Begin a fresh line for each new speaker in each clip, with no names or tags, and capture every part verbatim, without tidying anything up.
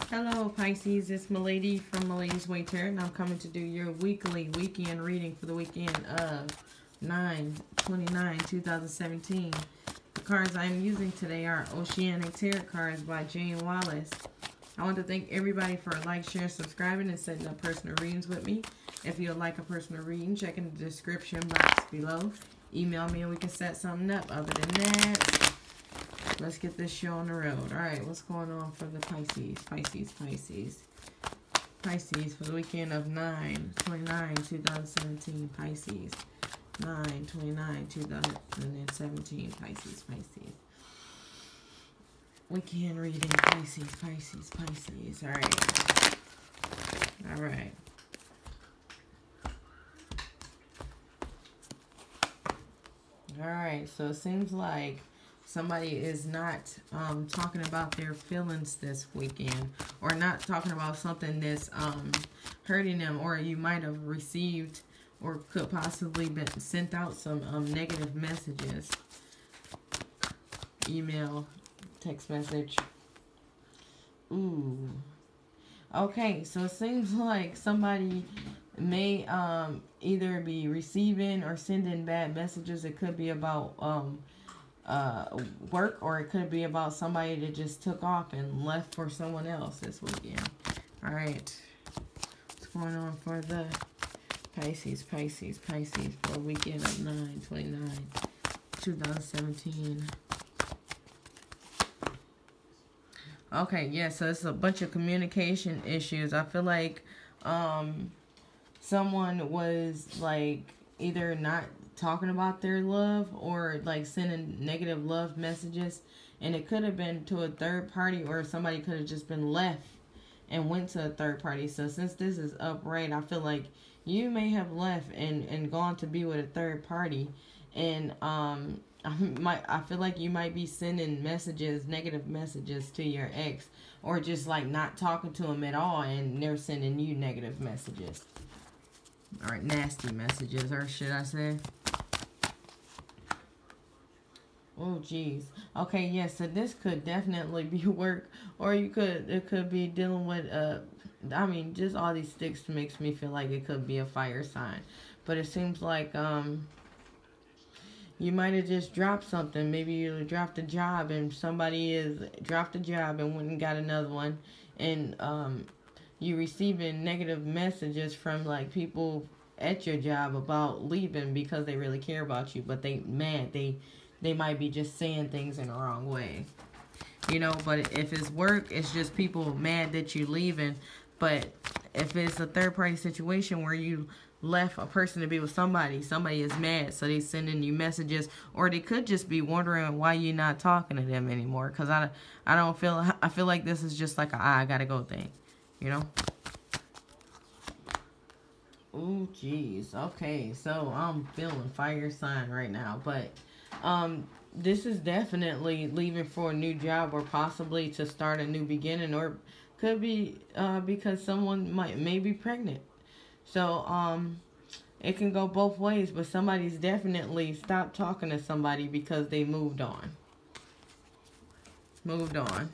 Hello Pisces, it's Maladys from Maladys Winter, and I'm coming to do your weekly weekend reading for the weekend of nine twenty-nine two thousand seventeen. The cards I'm using today are Oceanic Tarot cards by Jane Wallace. I want to thank everybody for like, sharing, subscribing, and setting up personal readings with me. If you'd like a personal reading, check in the description box below. Email me and we can set something up. Other than that, let's get this show on the road. Alright, what's going on for the Pisces? Pisces, Pisces. Pisces for the weekend of nine twenty-nine two thousand seventeen. Pisces. nine twenty-nine two thousand seventeen. Pisces, Pisces. Weekend reading. Pisces, Pisces, Pisces. Alright. Alright. Alright, so it seems like somebody is not um, talking about their feelings this weekend, or not talking about something that's um, hurting them, or you might have received or could possibly be sent out some um, negative messages, email, text message. Ooh. Okay, so it seems like somebody may um, either be receiving or sending bad messages. It could be about um, uh, work, or it could be about somebody that just took off and left for someone else this weekend. Alright. What's going on for the Pisces, Pisces, Pisces for a weekend of nine twenty-nine two thousand seventeen. Okay, yeah, so it's a bunch of communication issues. I feel like um, someone was like either not talking about their love, or like sending negative love messages, and it could have been to a third party, or somebody could have just been left and went to a third party. So since this is upright, I feel like you may have left and and gone to be with a third party, and um I might I feel like you might be sending messages, negative messages to your ex, or just like not talking to him at all, and they're sending you negative messages. All right, nasty messages, or should I say? Oh, geez. Okay, yes, so this could definitely be work, or you could, it could be dealing with, uh, I mean, just all these sticks makes me feel like it could be a fire sign. But it seems like, um, you might have just dropped something. Maybe you dropped a job, and somebody is dropped a job and went and got another one, and, um, you receiving negative messages from, like, people at your job about leaving because they really care about you, but they mad, they they might be just saying things in the wrong way, you know. But if it's work, it's just people mad that you leaving. But if it's a third party situation where you left a person to be with somebody, somebody is mad, so they sending you messages, or they could just be wondering why you're not talking to them anymore. Because I, I don't feel, I feel like this is just like a I gotta go thing, you know. Oh, geez. Okay, so I'm feeling fire sign right now. But um, this is definitely leaving for a new job, or possibly to start a new beginning, or could be uh, because someone might may be pregnant. So um, it can go both ways, but somebody's definitely stopped talking to somebody because they moved on. Moved on.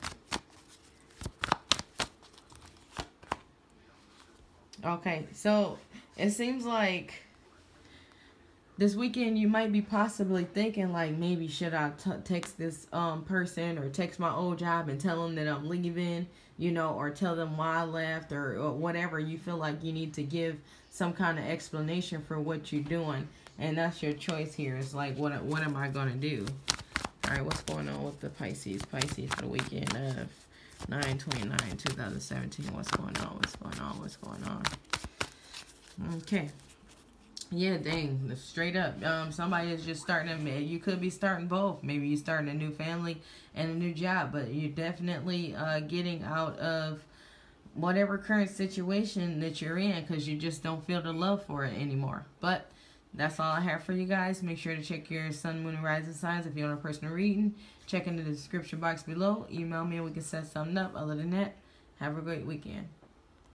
Okay, so it seems like this weekend you might be possibly thinking, like, maybe should I t text this um person, or text my old job and tell them that I'm leaving, you know, or tell them why I left, or, or whatever. You feel like you need to give some kind of explanation for what you're doing, and that's your choice here. It's like, what what am I gonna do? All right, what's going on with the Pisces? Pisces for the weekend of nine twenty-nine two thousand seventeen. What's going on? What's going on? What's going on? Okay. Yeah, dang, straight up. Um, somebody is just starting, a, you could be starting both. Maybe you're starting a new family and a new job, but you're definitely uh, getting out of whatever current situation that you're in, because you just don't feel the love for it anymore. But that's all I have for you guys. Make sure to check your sun, moon, and rising signs if you want a personal reading. Check in the description box below. Email me and we can set something up. Other than that, have a great weekend.